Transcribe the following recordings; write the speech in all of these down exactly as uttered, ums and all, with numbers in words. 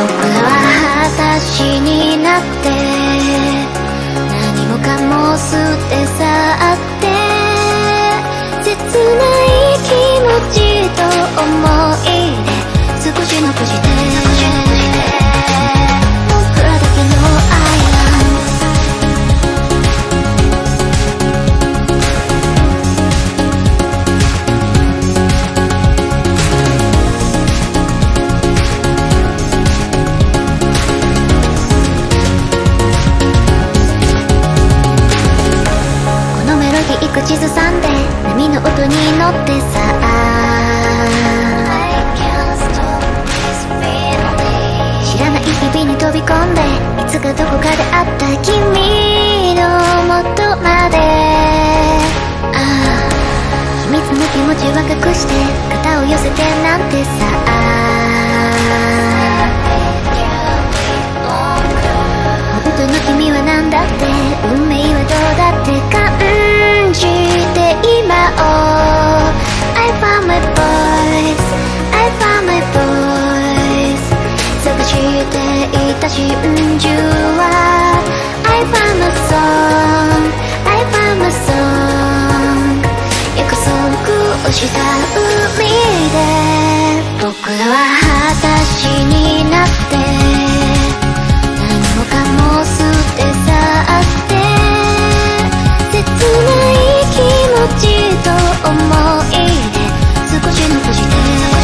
僕らは裸足になって何もかも捨て去って切ない気持ちと思い出少し残して僕らだけのアイランド口ずさんで波の音に乗ってさ知らない日々に飛び込んでいつかどこかで会った君の元までああ秘密の気持ちは隠して肩を寄せてなんてさ本当の君は何だって運命はどうだって感じて今を I found my voice I found my voice 探していた真珠は I found my song I found my song 約束をした海で僕らは裸足になって何もかも捨て去って切ない気持ちと思い出少し残して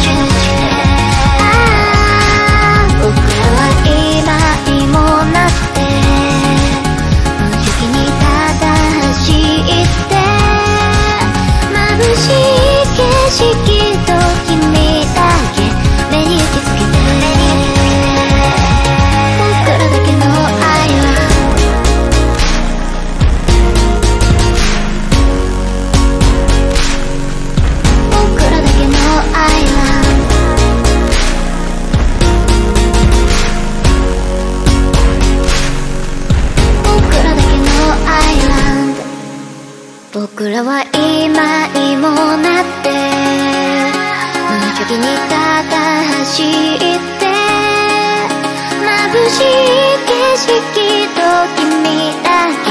ああ僕らは今にもなって無邪気にただ走って眩しい景色と君だけ目に焼き付けて僕らだけの愛は僕らは今にもなって無邪気にただ走って眩しい景色と君だけ